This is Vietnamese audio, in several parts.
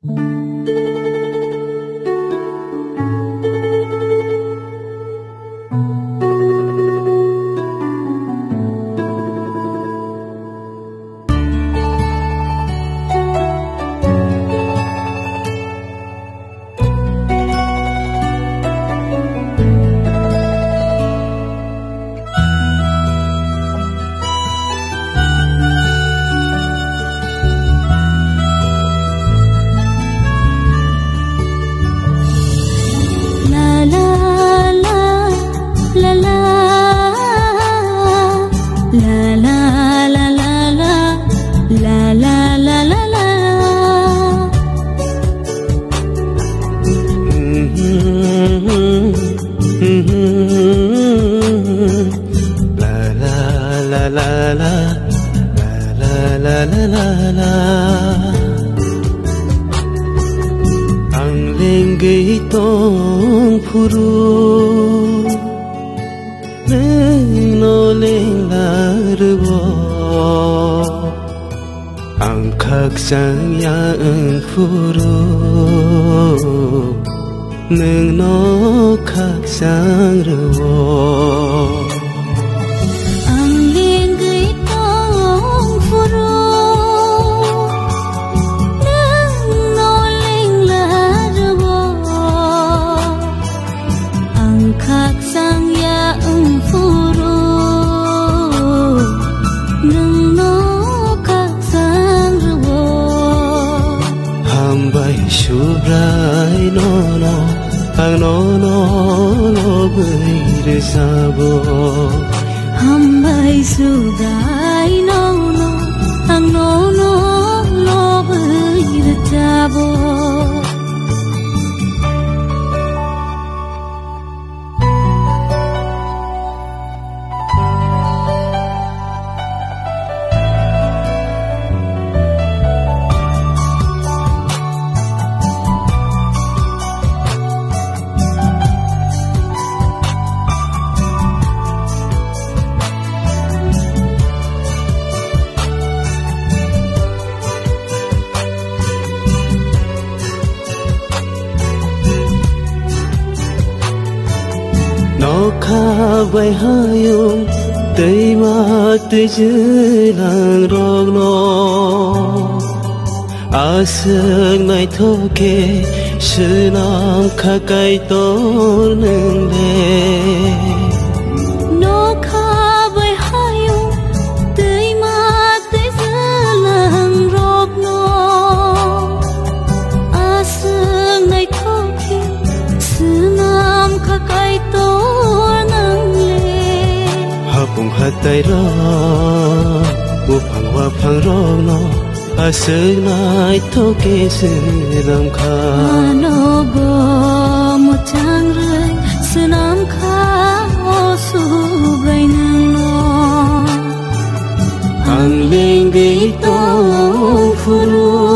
Ang linggi tong puru no ling larwo ang khak sang ya ang puru no khak sang rwo Subrai no no ang no no no bơi sabo Hambai subrai no no ang no no no bơi sabo Kha bay hayung tây ma tây dưới làng rong no a sương này thô kê sự nam kha cây to nương lệ no kha bay hayung tây ma tây dưới làng rong no a sương này thô kê sự nam kha cây to bùng hạt tay ro bu phang hoa phang ro no a sơ nai thô kê sơ nam kha no bo một trang rơi sơ nam kha o su bay nang no ang ling đi to phu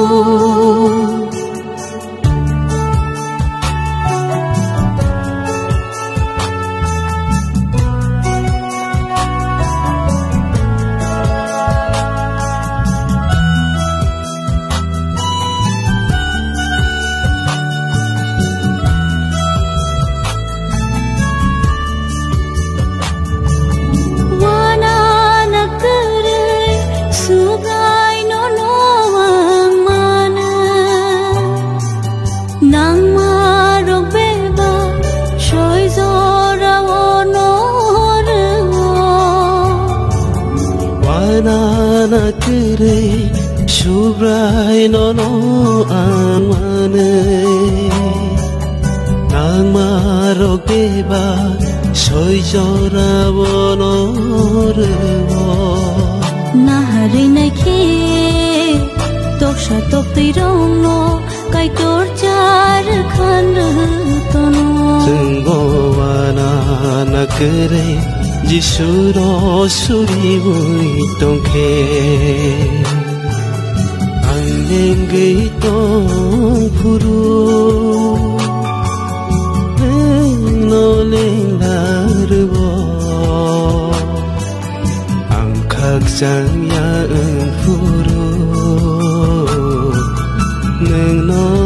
na kere subrai no no an mane nang marok deba soi jora bono rewo na hari nai khe tok sha tok ti rong no kai tor char khan to no tungo wana na kere Jisuro suri bui tongke ang lenggai tong puru no leng larwo ang khak sang ya ang puru neng no